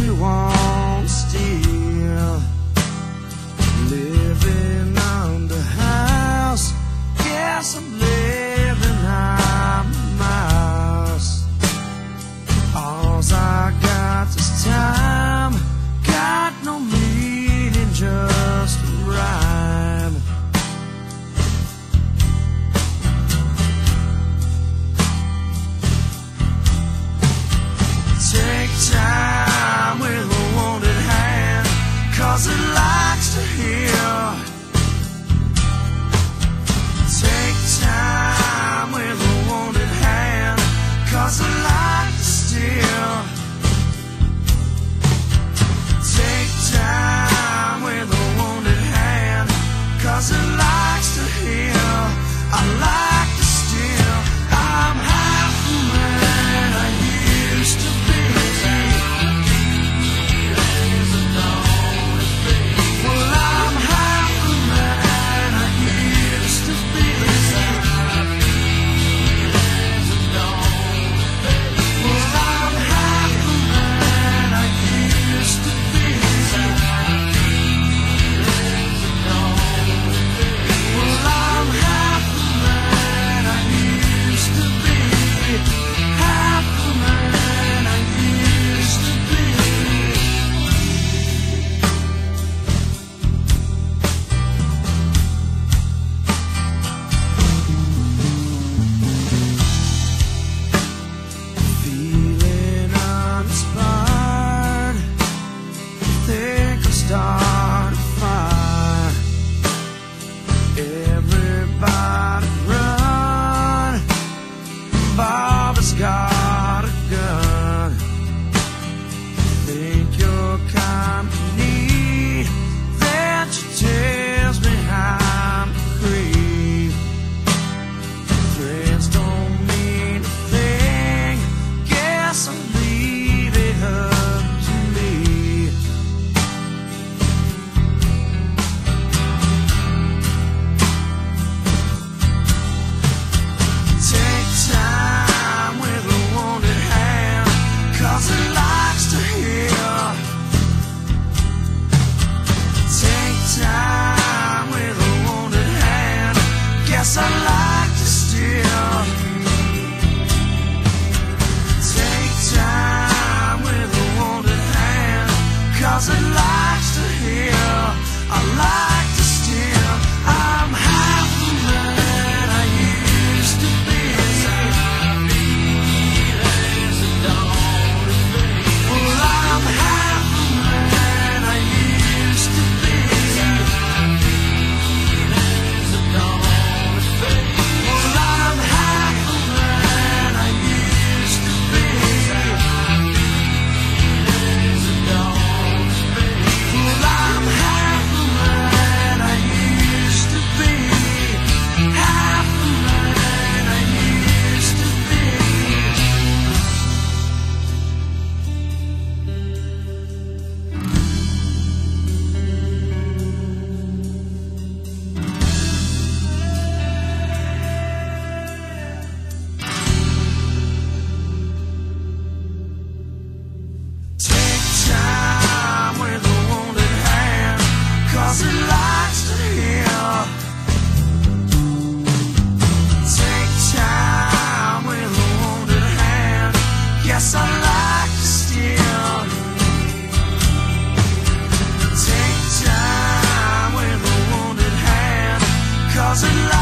you won't steal. Living under house, guess I'm living on miles. All's I got is time, got no meaning, just a rhyme. Take time with a wounded hand, 'cause it likes to heal. Take time with a wounded hand, 'cause it likes to steal. Take time with a wounded hand, 'cause it likes to heal. I like to steal. I'm half the man I used to be. Well, I'm half the man I used to be. Well, I'm half the man I used to be. Well, I'm half the man I used to be. Half the man I used to be. Feeling uninspired, think I'll start a fire. Everybody run, Bobby's got a gun. Think you're company, then she tells me I'm a creep. Friends don't mean a thing, guess I'll leave it up to me. Take time with a wounded hand, 'cause it likes to heal. Take time with a wounded hand, guess I like to steal. Take time with a wounded hand, 'cause it likes to heal. I like to steal. I'm half the man I used to be. Well, I'm half the man I used to be. Well, I'm half the man I used to be. Well, I'm half the man I used to be. Half the man I used to be. Take time with a wounded hand, 'cause it likes to heal. Take time with a wounded hand, yes, I like to steal. Take time with a wounded hand, 'cause it